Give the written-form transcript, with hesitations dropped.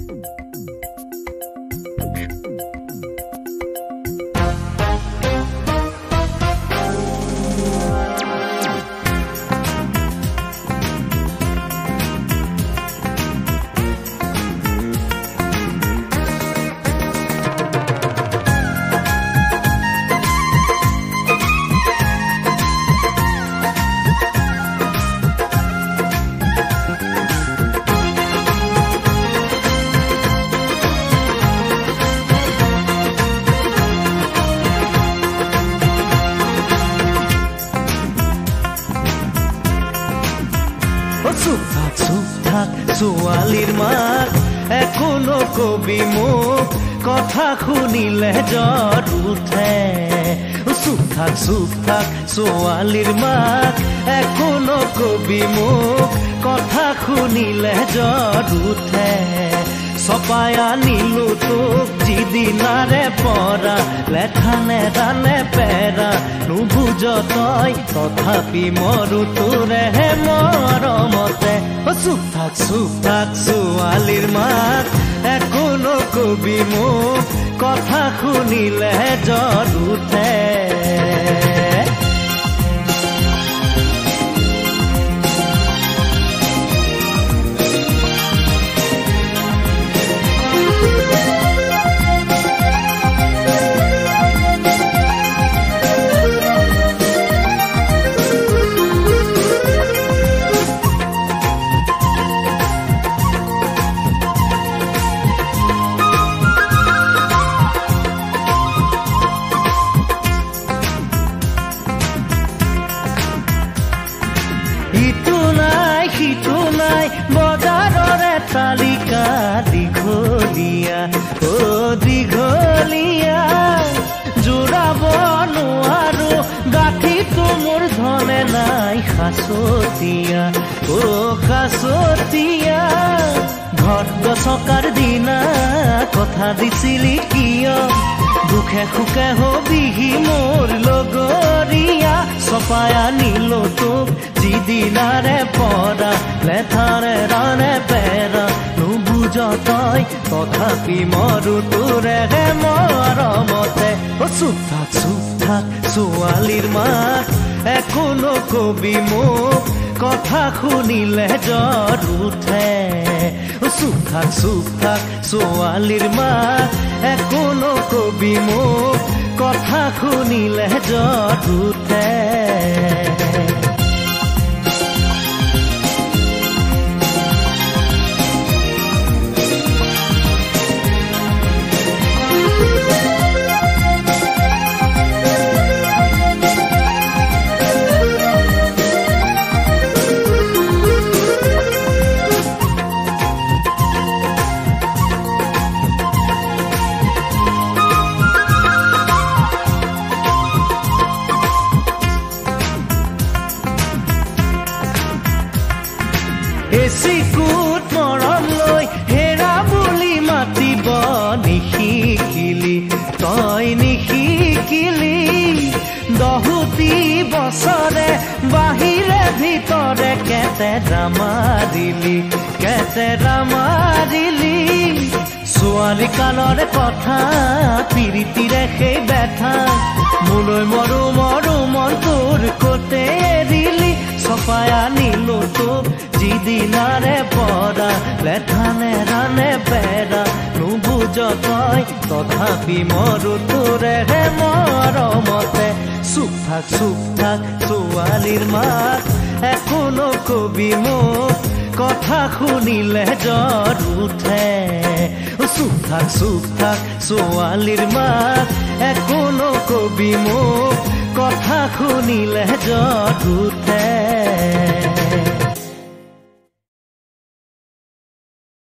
ছোৱালীৰ মাক একো নকবি মোক কথা শুনিলে জ্বৰ উঠে চুপ থাক ছোৱালীৰ মাক একো নকবি মোক কথা শুনিলে জ্বৰ উঠে চপাই আনিলো তোক যিদিনাৰে পৰা লেঠানে ৰানে পেৰা নুবুজ তই তথাপি মৰো তোৰেহে মৰমতে চুপ থাক ছোৱালীৰ মাক একো নকবি মোক কথা শুনিলে জ্বৰ উঠে তালিকা দীঘলীয়া দীঘলীয়া জোৰাব নোৱাৰো গাঁঠিটো মোৰ ধনে নাই খাচতীয়া খাচতীয়া ঘৰত গছকাৰ দিনা কথা দিছিলি কিয় দুখে সুখে হবিহি মোৰ লগৰীয়া চপাই আনিলো তোক যিদিনাৰে পৰা লেঠাৰে ৰানে পেৰা নুবুজ তই তথাপি মৰো তোৰেহে মৰমতে চুপ থাক ছোৱালীৰ মাক একো নকবি মোক কথা শুনিলে জ্বৰ উঠে চুপ থাক ছোৱালীৰ মাক একো নকবি মোক কথা শুনিলে জ্বৰ উঠে এচিকুট মৰম লৈ হেৰা বুলি মাতিব নিশিকিলি তই নিশিকিলি দহুতি বছৰে বাহিৰে ভিতৰে কেতেৰা মাৰিলি ছোৱালী কালৰে কথা পিৰিতিৰে সেই বেঠা মোলৈ মৰো মন তোৰ কতে এৰিলি চপাই আনিলো তোক যিদিনাৰে পৰা লেঠানে ৰানে পেৰা নুবুজ তই তথাপি মৰো তোৰেহে মৰমতে চুপ থাক ছোৱালীৰ মাক একো নকবি মোক কথা শুনিলে জ্বৰ উঠে চুপ থাক ছোৱালীৰ মাক একো নকবি মোক কথা শুনিলে জ্বৰ উঠে